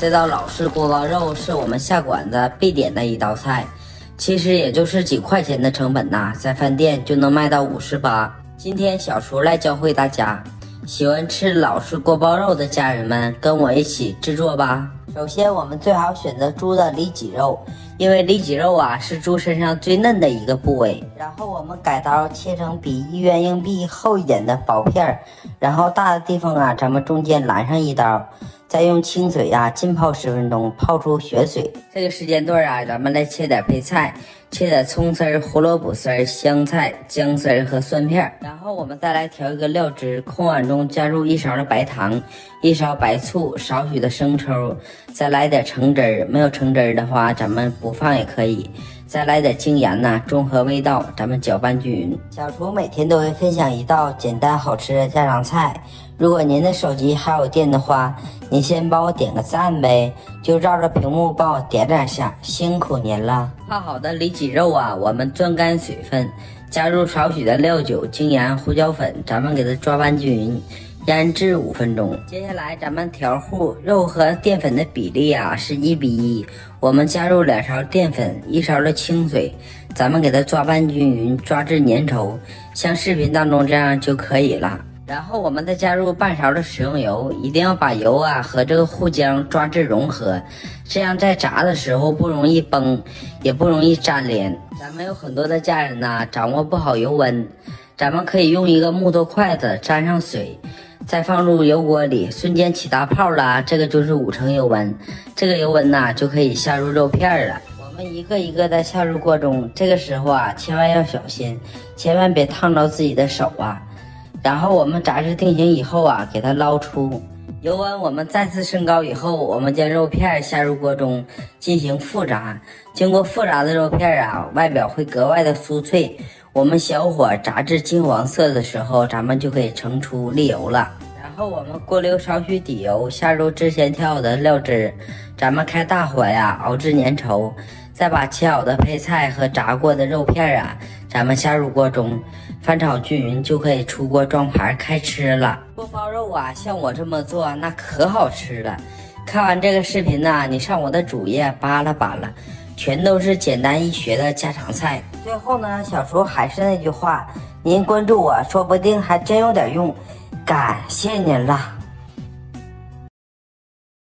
这道老式锅包肉是我们下馆子必点的一道菜，其实也就是几块钱的成本呐，在饭店就能卖到58。今天小厨来教会大家，喜欢吃老式锅包肉的家人们，跟我一起制作吧。首先，我们最好选择猪的里脊肉，因为里脊肉啊是猪身上最嫩的一个部位。然后我们改刀切成比1元硬币厚一点的薄片，然后大的地方啊，咱们中间拦上一刀，再用清水啊浸泡10分钟，泡出血水。这个时间段啊，咱们来切点配菜，切点葱丝、胡萝卜丝、香菜、姜丝和蒜片。然后我们再来调一个料汁，空碗中加入1勺的白糖、1勺白醋、少许的生抽，再来点橙汁儿。没有橙汁儿的话，咱们不放也可以。再来点精盐呐，中和味道，咱们搅拌均匀。小厨每天都会分享一道简单好吃的家常菜，如果您的手机还有电的话，您先帮我点个赞呗，就照着屏幕帮我点2下，辛苦您了。泡好的里脊肉啊，我们攥干水分，加入少许的料酒、精盐、胡椒粉，咱们给它抓拌均匀，腌制5分钟。接下来咱们调糊，肉和淀粉的比例啊是1比1，我们加入2勺淀粉，1勺的清水，咱们给它抓拌均匀，抓至粘稠，像视频当中这样就可以了。然后我们再加入半勺的食用油，一定要把油啊和这个糊浆抓至融合，这样在炸的时候不容易崩，也不容易粘连。咱们有很多的家人呐，掌握不好油温，咱们可以用一个木头筷子沾上水，再放入油锅里，瞬间起大泡了，这个就是5成油温。这个油温呐就可以下入肉片了。我们一个一个的下入锅中，这个时候啊千万要小心，千万别烫着自己的手啊。然后我们炸至定型以后啊，给它捞出。油温我们再次升高以后，我们将肉片下入锅中进行复炸。经过复炸的肉片啊，外表会格外的酥脆。我们小火炸至金黄色的时候，咱们就可以盛出沥油了。然后我们锅留少许底油，下入之前调好的料汁，咱们开大火呀，熬至粘稠。再把切好的配菜和炸过的肉片啊，咱们下入锅中，翻炒均匀，就可以出锅装盘开吃了。锅包肉啊，像我这么做那可好吃了。看完这个视频呢，你上我的主页扒拉扒拉，全都是简单易学的家常菜。最后呢，小厨还是那句话，您关注我，说不定还真有点用。感谢您了。